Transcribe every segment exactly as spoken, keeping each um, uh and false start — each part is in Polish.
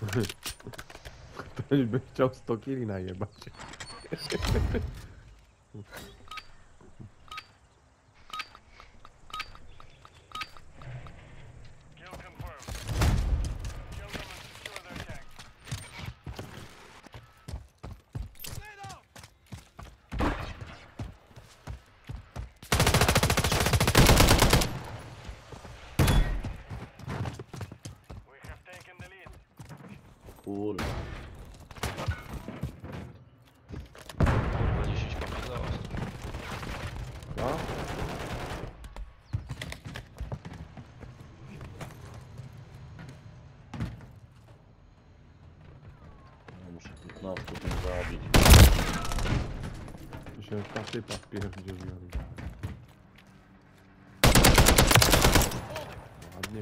Ktoś by chciał sto kili najebać. Kurwa. Kurwa, dziesięć kopii za ostro. No? Ja muszę piętnaście tym zabić. To się ta typa wpierdzieliła. Ładnie.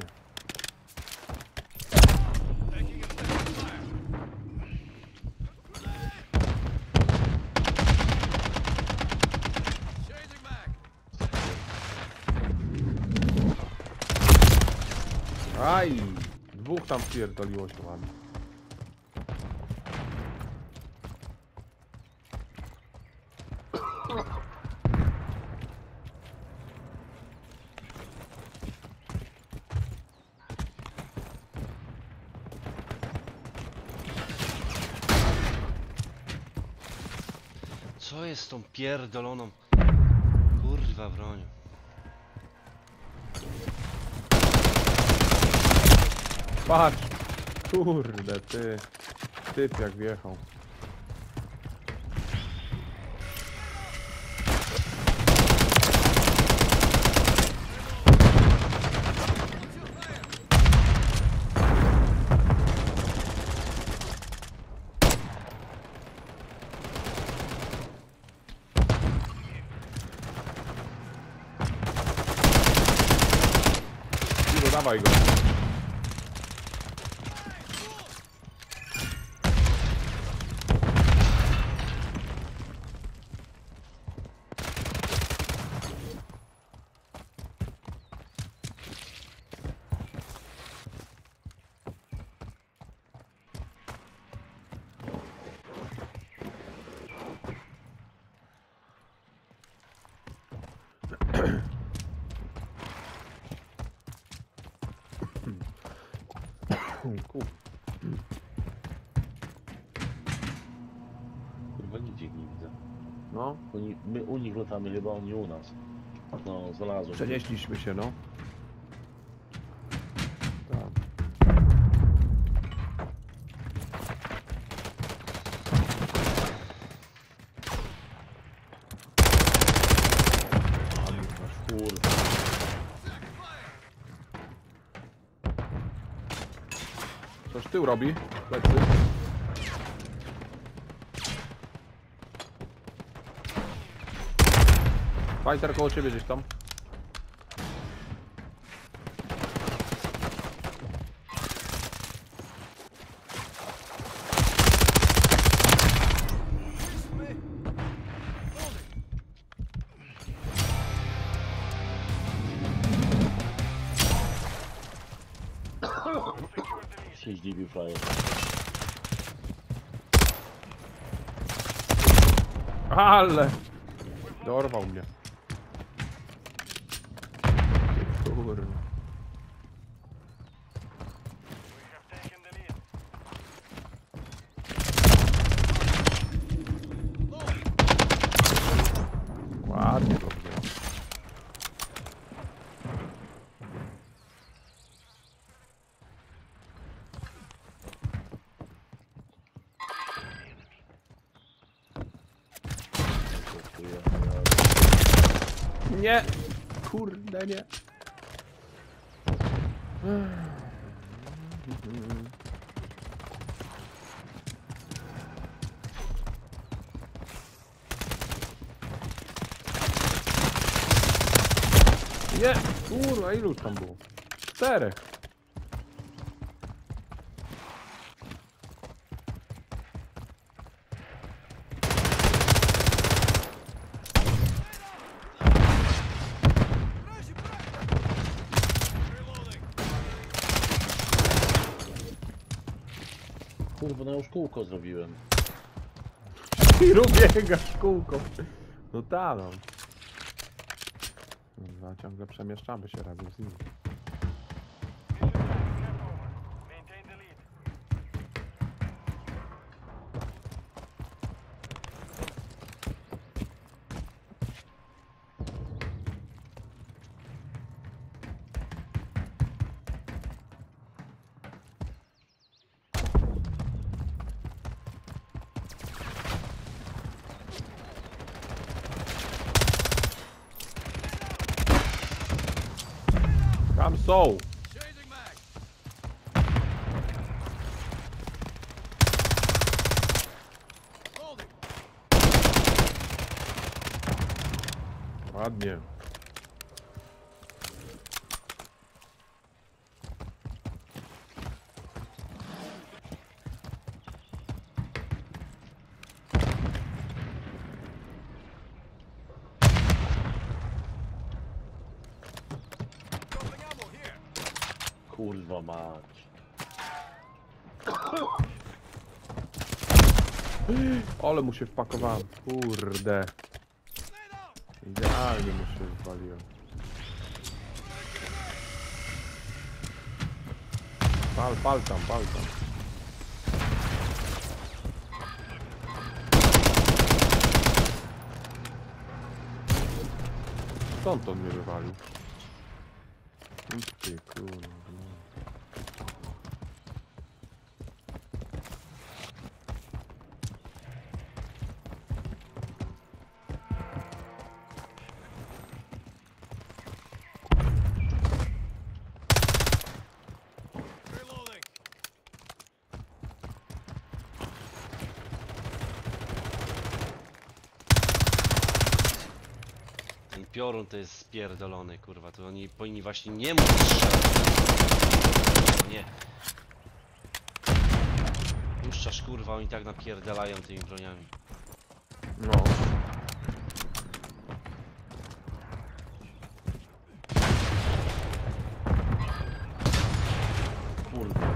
Aj! Dwóch tam pierdoliło się ładnie. Co jest z tą pierdoloną kurwa bronią? Patrz! Kurde, ty. Typ jak wjechał. Iwo, dawaj go. Kur... Kurwa nigdzie ich nie widzę. No, Oni, my u nich latamy, chyba oni u nas. No, znalazłem. przenieśliśmy się, no. Tak. Kurwa. Coś tył robi? Plecy. Fighter koło ciebie gdzieś tam. Się zdziwił frajer. Ale! Dorwał mnie. Kurwa. Ładnie to wziął. Nie! Kurde nie! Nie! Kurwa, ilu tam było? Czterech! kurwa, no już kółko zrobiłem. I biega w kółko. No tak, no. Kurwa, ciągle przemieszczamy się razem z nim. Tam są! Ładnie. Kurwa mać. Ale mu się wpakowałem. Kurde. Idealnie mu się zwaliłem. Pal, pal tam, pal tam. Skąd on mnie wywalił? Ty kurwa. Ten piorun to jest spierdolony, kurwa. To oni powinni właśnie nie móc strzelać. Nie. Puszczasz, kurwa, oni tak napierdalają tymi broniami. No. Kurwa.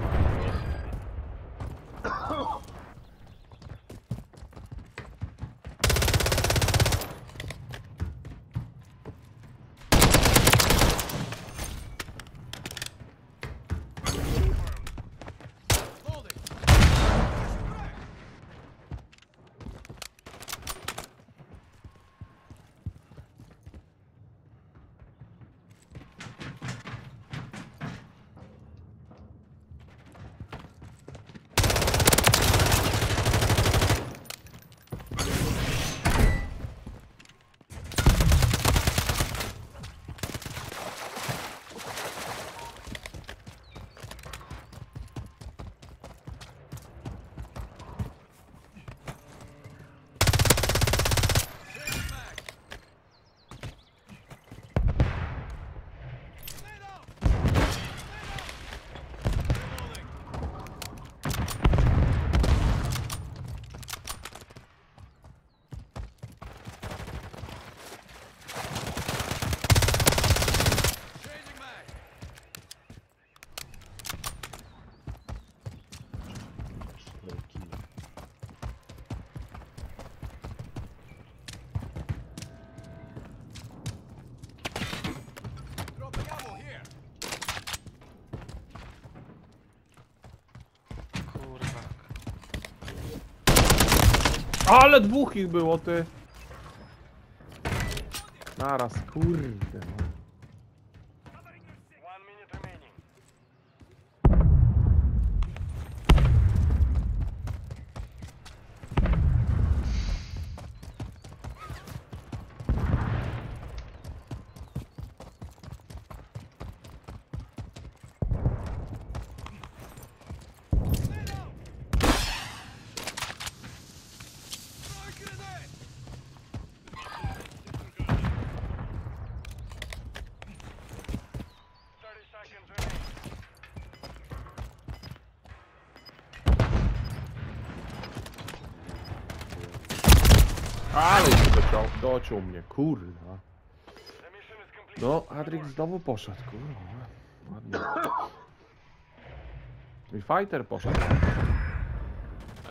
Kurwa. Ale dwóch ich było, ty. Naraz, kurde. No. Ale się dociął, dociął mnie, kurwa. No, Adrix znowu poszedł, kurwa. Ładnie. I fighter poszedł.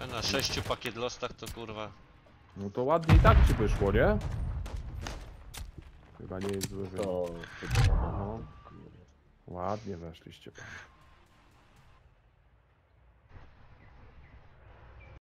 A na sześciu pakiet lostach to kurwa. No to ładnie i tak ci wyszło, nie? Chyba nie jest zły wynik. To... No, ładnie weszliście, panie.